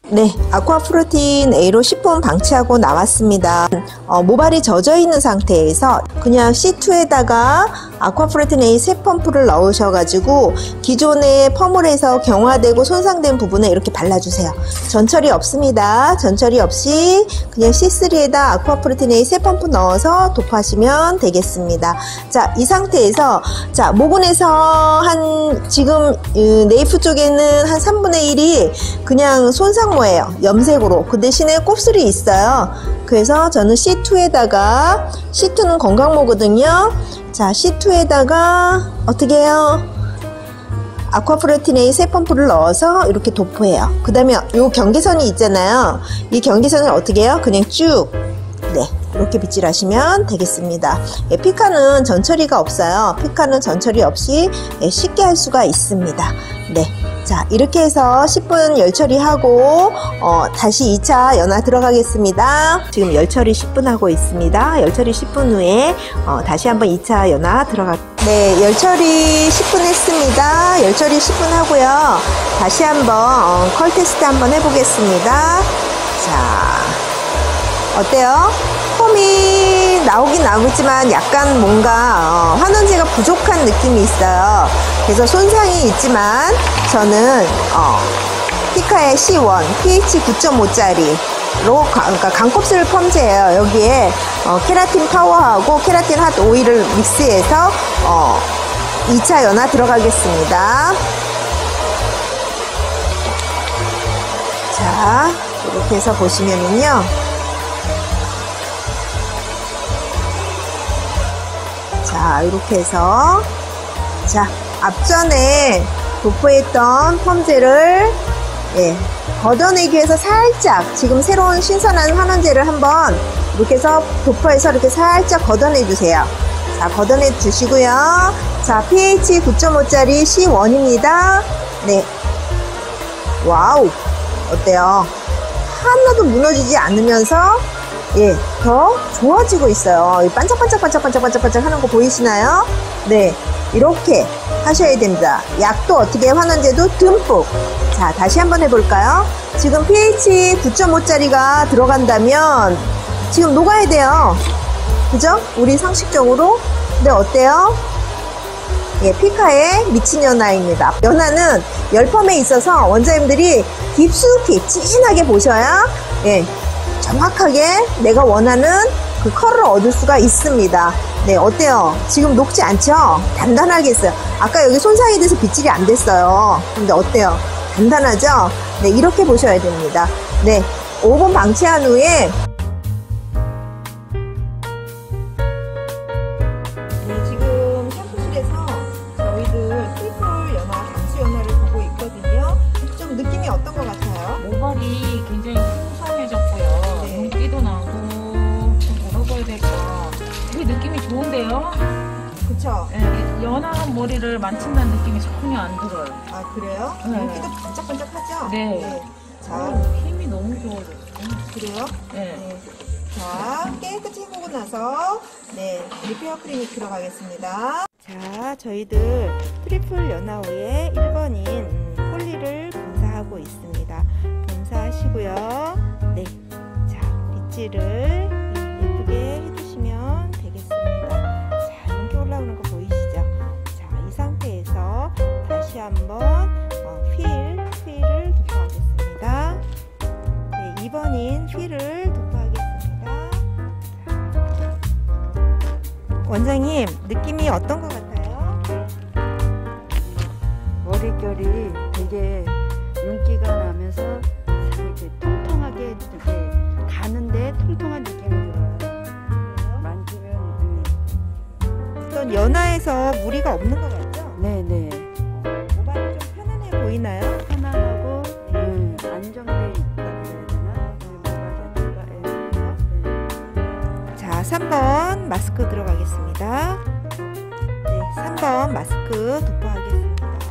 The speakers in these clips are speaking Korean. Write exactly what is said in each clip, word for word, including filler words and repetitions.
네, 아쿠아프루틴 A로 십 분 방치하고 나왔습니다. 어, 모발이 젖어 있는 상태에서 그냥 씨 투에다가 아쿠아프루틴 A 세 펌프를 넣으셔가지고 기존의 펌물에서 경화되고 손상된 부분에 이렇게 발라주세요. 전처리 없습니다. 전처리 없이 그냥 씨 쓰리에다 아쿠아프루틴 A 세 펌프 넣어서 도포하시면 되겠습니다. 자, 이 상태에서 자 모근에서 한 지금 네이프 쪽에는 한 삼분의 일이 그냥 손상 뭐예요? 염색으로. 그 대신에 곱슬이 있어요. 그래서 저는 씨 투에다가 씨 투는 건강모거든요. 자, 씨 투에다가 어떻게 해요? 아쿠아프루틴 A 세 펌프를 넣어서 이렇게 도포해요. 그 다음에 요 경계선이 있잖아요. 이 경계선을 어떻게 해요? 그냥 쭉 네, 이렇게 빗질하시면 되겠습니다. 예, 피카는 전처리가 없어요. 피카는 전처리 없이 예, 쉽게 할 수가 있습니다. 네. 자, 이렇게 해서 십 분 열처리하고 어, 다시 이 차 연화 들어가겠습니다. 지금 열처리 십 분 하고 있습니다. 열처리 십 분 후에 어, 다시 한번 이 차 연화 들어가. 네, 열처리 십 분 했습니다. 열처리 십 분 하고요. 다시 한번 어, 컬 테스트 한번 해보겠습니다. 자, 어때요? 폼이 나오긴 나오겠지만 약간 뭔가 어, 환원제가 부족한 느낌이 있어요. 그래서 손상이 있지만 저는 어, 피카의 씨 원 피에이치 구 점 오짜리로 그러니까 강곱슬 펌제예요. 여기에 어, 케라틴 파워하고 케라틴 핫 오일을 믹스해서 어, 이 차 연화 들어가겠습니다. 자, 이렇게 해서 보시면은요. 자, 이렇게 해서 자, 앞전에 도포했던 펌제를 예, 걷어내기 위해서 살짝 지금 새로운 신선한 환원제를 한번 이렇게 해서 도포해서 이렇게 살짝 걷어내 주세요. 자, 걷어내 주시고요. 자, 피에이치 구 점 오짜리 씨 원입니다. 네. 와우. 어때요? 하나도 무너지지 않으면서 예, 더 좋아지고 있어요. 반짝반짝반짝반짝반짝반짝 하는 거 보이시나요? 네, 이렇게 하셔야 됩니다. 약도 어떻게 환원제도 듬뿍. 자, 다시 한번 해볼까요? 지금 피에이치 구 점 오짜리가 들어간다면 지금 녹아야 돼요. 그죠? 우리 상식적으로. 근데 어때요? 예, 피카의 미친 연화입니다. 연화는 열펌에 있어서 원장님들이 깊숙이 진하게 보셔야 예, 정확하게 내가 원하는 그 컬을 얻을 수가 있습니다. 네, 어때요? 지금 녹지 않죠? 단단하게 했어요. 아까 여기 손상이 돼서 빗질이 안 됐어요. 근데 어때요? 단단하죠? 네, 이렇게 보셔야 됩니다. 네, 오 분 방치한 후에 네, 지금 샴푸실에서 저희들 트리플 연화, 감수 연화를 보고 있거든요. 좀 느낌이 어떤 것 같아요? 모발이 굉장히 풍성해졌고요. 네. 윤기도 나고 좀 걸어봐야 될까. 되게 느낌이 좋은데요? 그쵸? 네, 연한 머리를 만진다는 느낌이 전혀 안 들어요. 아, 그래요? 네. 윤기도 반짝반짝하죠? 네. 네. 자, 오, 힘이 너무 좋아졌어요. 그래요? 네. 네. 자, 깨끗이 해보고 나서 네, 리페어 클리닉 들어가겠습니다. 자, 저희들 트리플 연화 후에 일 번인 음, 폴리를 분사하고 있습니다. 분사하시고요. 네, 자, 빗질을 예쁘게 해주시면 되겠습니다. 자, 이렇게 올라오는 거 보이시죠? 자, 이 상태에서 다시 한번 어, 휠, 휠을 도포하겠습니다. 네, 이 번인 휠을 도포하겠습니다. 원장님, 느낌이 어떤 것 같아요? 머릿결이 되게 윤기가 나면서 이렇게 통통하게 이렇게 가는데 통통한 느낌이 들어요. 만지면 음. 어떤 연화에서 무리가 없는 것 같죠? 네네. 모발이 좀 편안해 보이나요? 편안하고 음, 안정돼 있다고 해야 되나? 네, 모발 자체가. 네. 자, 삼 번 마스크 들어가겠습니다. 네, 삼 번 마스크 도포하겠습니다.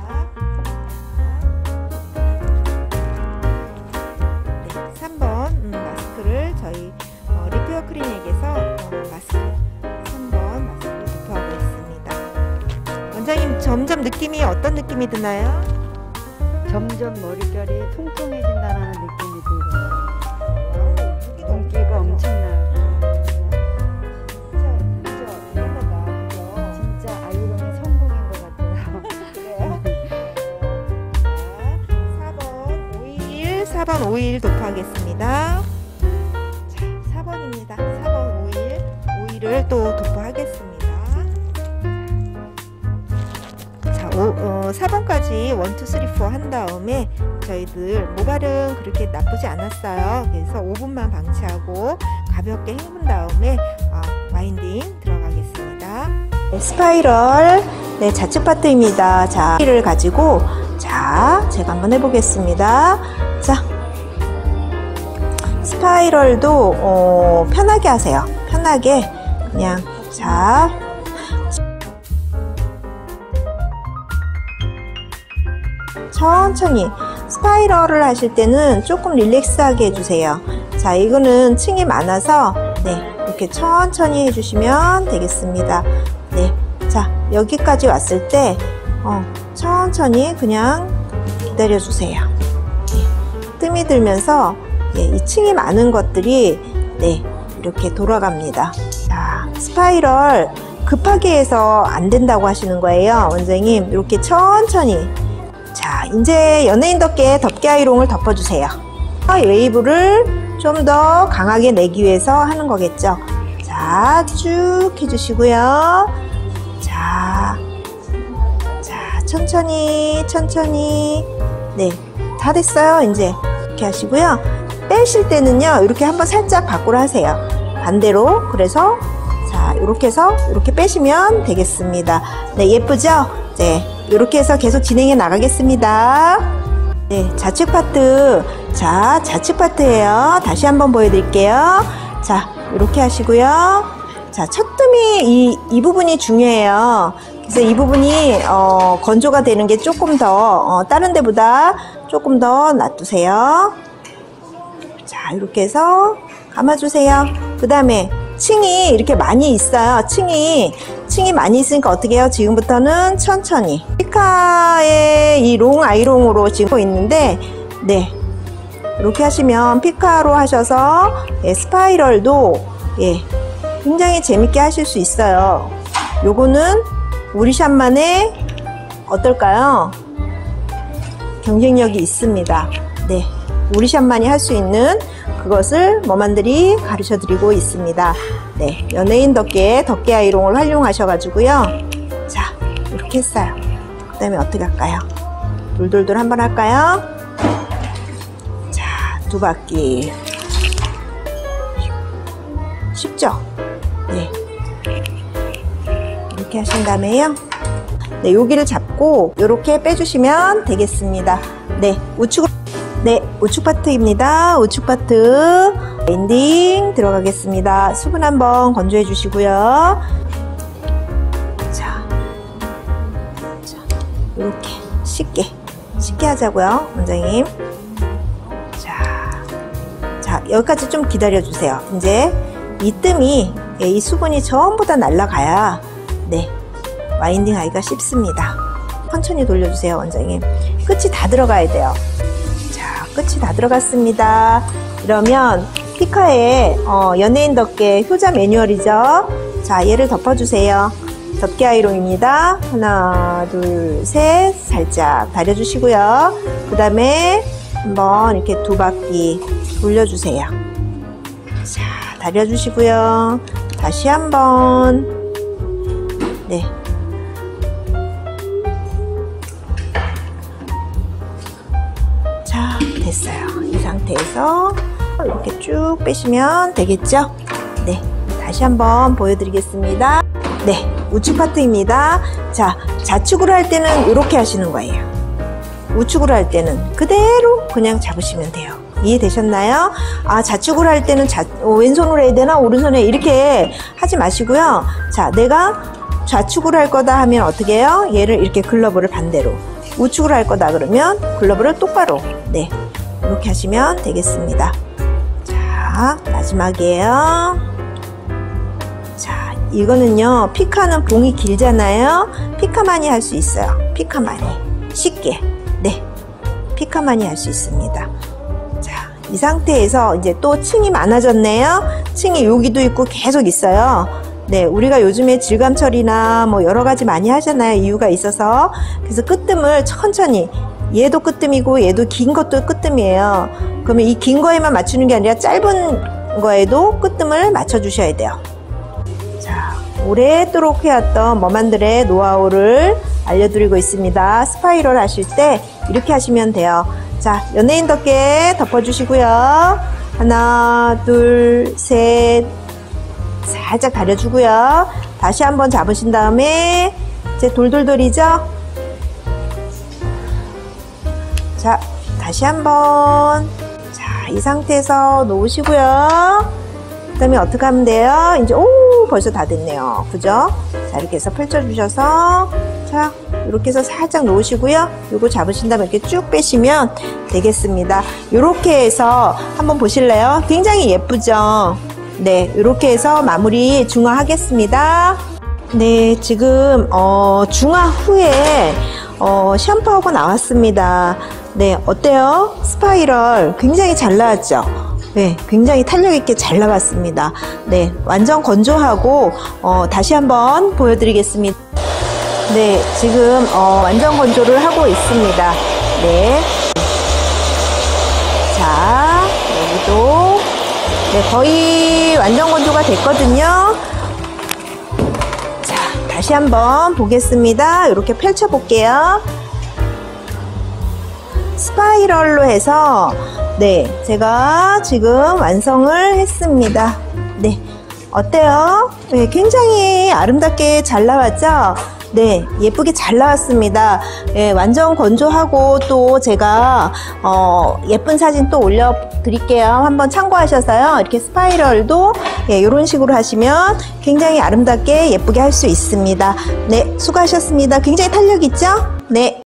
네, 삼 번 음, 마스크를 저희 어, 리페어 클리닉에서 어, 마스크 삼 번 마스크를 도포하고 있습니다. 원장님, 점점 느낌이 어떤 느낌이 드나요? 점점 머릿결이 통통해진다는 느낌이 오일, 사 번 오일 도포하겠습니다. 자, 사 번입니다. 사 번 오일, 오일을 또 도포하겠습니다. 자, 오, 어, 사 번까지 일, 이, 삼, 사 한 다음에 저희들 모발은 그렇게 나쁘지 않았어요. 그래서 오 분만 방치하고 가볍게 헹군 다음에 어, 와인딩 들어가겠습니다. 네, 스파이럴, 네, 좌측 파트입니다. 자, 를 가지고 자, 제가 한번 해보겠습니다. 자, 스파이럴도 어, 편하게 하세요. 편하게 그냥. 자, 천천히 스파이럴을 하실 때는 조금 릴렉스하게 해주세요. 자, 이거는 층이 많아서 네, 이렇게 천천히 해주시면 되겠습니다. 네, 자, 여기까지 왔을 때 어, 천천히 그냥 기다려주세요. 네, 뜸이 들면서 네, 이 층이 많은 것들이 네, 이렇게 돌아갑니다. 자, 스파이럴 급하게 해서 안 된다고 하시는 거예요. 원장님, 이렇게 천천히. 자, 이제 연예인답게 덮개 아이롱을 덮어주세요. 웨이브를 좀 더 강하게 내기 위해서 하는 거겠죠. 자, 쭉 해주시고요. 자, 자, 천천히, 천천히. 네, 다 됐어요. 이제 이렇게 하시고요. 빼실 때는요, 이렇게 한번 살짝 밖으로 하세요. 반대로. 그래서 자, 이렇게 해서 이렇게 빼시면 되겠습니다. 네, 예쁘죠? 네, 이렇게 해서 계속 진행해 나가겠습니다. 네, 좌측 파트. 자, 좌측 파트예요. 다시 한번 보여드릴게요. 자, 이렇게 하시고요. 자, 첫 뜸이 이, 이 부분이 중요해요. 그래서 이 부분이 어, 건조가 되는 게 조금 더 어, 다른 데보다 조금 더 놔두세요. 자, 이렇게 해서 감아주세요. 그 다음에 층이 이렇게 많이 있어요. 층이 층이 많이 있으니까 어떻게 해요? 지금부터는 천천히 피카의 이 롱 아이롱으로 지금 있는데, 네, 이렇게 하시면 피카로 하셔서 예, 스파이럴도 예, 굉장히 재밌게 하실 수 있어요. 요거는 우리샵만의 어떨까요? 경쟁력이 있습니다. 네, 우리샵만이 할 수 있는 그것을 머만들이 가르쳐 드리고 있습니다. 네, 연예인 덮개, 덮개 아이롱을 활용하셔가지고요. 자, 이렇게 했어요. 그 다음에 어떻게 할까요? 돌돌돌 한번 할까요? 자, 두 바퀴. 쉽죠? 네. 이렇게 하신 다음에요. 네, 여기를 잡고 이렇게 빼주시면 되겠습니다. 네, 우측으로. 네, 우측 파트입니다. 우측 파트 엔딩 들어가겠습니다. 수분 한번 건조해 주시고요. 자, 자, 이렇게 쉽게 쉽게 하자고요, 원장님. 자, 자, 여기까지 좀 기다려 주세요. 이제 이 뜸이 예, 이 수분이 전부 다 날아가야 네, 와인딩 하기가 쉽습니다. 천천히 돌려주세요, 원장님. 끝이 다 들어가야 돼요. 끝이 다 들어갔습니다. 이러면 피카의 어, 연예인 덮개 효자 매뉴얼이죠. 자, 얘를 덮어주세요. 덮개 아이롱입니다. 하나, 둘, 셋. 살짝 다려주시고요. 그 다음에 한번 이렇게 두 바퀴 돌려주세요. 자, 다려주시고요. 다시 한번. 네. 됐어요. 이 상태에서 이렇게 쭉 빼시면 되겠죠? 네, 다시 한번 보여드리겠습니다. 네, 우측 파트입니다. 자, 좌측으로 할 때는 이렇게 하시는 거예요. 우측으로 할 때는 그대로 그냥 잡으시면 돼요. 이해되셨나요? 아, 좌측으로 할 때는 좌, 어, 왼손으로 해야 되나 오른손에 이렇게 하지 마시고요. 자, 내가 좌측으로 할 거다 하면 어떻게 해요? 얘를 이렇게 글러브를 반대로, 우측으로 할 거다 그러면 글러브를 똑바로, 네, 이렇게 하시면 되겠습니다. 자, 마지막이에요. 자, 이거는요, 피카는 봉이 길잖아요. 피카만이 할 수 있어요. 피카만이 쉽게, 네, 피카만이 할 수 있습니다. 자, 이 상태에서 이제 또 층이 많아졌네요. 층이 여기도 있고 계속 있어요. 네, 우리가 요즘에 질감 처리나 뭐 여러 가지 많이 하잖아요. 이유가 있어서. 그래서 끝뜸을 천천히 얘도 끄뜸이고 얘도 긴 것도 끄뜸이에요. 그러면 이 긴 거에만 맞추는 게 아니라 짧은 거에도 끄뜸을 맞춰 주셔야 돼요. 자, 오랫도록 해왔던 머만들의 노하우를 알려드리고 있습니다. 스파이럴 하실 때 이렇게 하시면 돼요. 자, 연예인답게 덮어주시고요. 하나, 둘, 셋. 살짝 다려주고요. 다시 한번 잡으신 다음에 이제 돌돌돌이죠? 자, 다시 한번. 자, 이 상태에서 놓으시고요. 그 다음에 어떻게 하면 돼요? 이제 오, 벌써 다 됐네요. 그죠? 자, 이렇게 해서 펼쳐주셔서 자, 이렇게 해서 살짝 놓으시고요. 요거 잡으신 다음에 이렇게 쭉 빼시면 되겠습니다. 이렇게 해서 한번 보실래요? 굉장히 예쁘죠? 네, 이렇게 해서 마무리 중화하겠습니다. 네, 지금 어, 중화 후에 어, 샴푸하고 나왔습니다. 네, 어때요? 스파이럴 굉장히 잘 나왔죠? 네, 굉장히 탄력 있게 잘 나왔습니다. 네, 완전 건조하고 어, 다시 한번 보여드리겠습니다. 네, 지금 어, 완전 건조를 하고 있습니다. 네, 자, 여기도 네, 거의 완전 건조가 됐거든요. 자, 다시 한번 보겠습니다. 이렇게 펼쳐 볼게요. 스파이럴로 해서 네, 제가 지금 완성을 했습니다. 네, 어때요? 네, 굉장히 아름답게 잘 나왔죠? 네, 예쁘게 잘 나왔습니다. 네, 완전 건조하고 또 제가 어, 예쁜 사진 또 올려 드릴게요. 한번 참고하셔서요. 이렇게 스파이럴도 예, 이런 식으로 하시면 굉장히 아름답게 예쁘게 할 수 있습니다. 네, 수고하셨습니다. 굉장히 탄력 있죠? 네.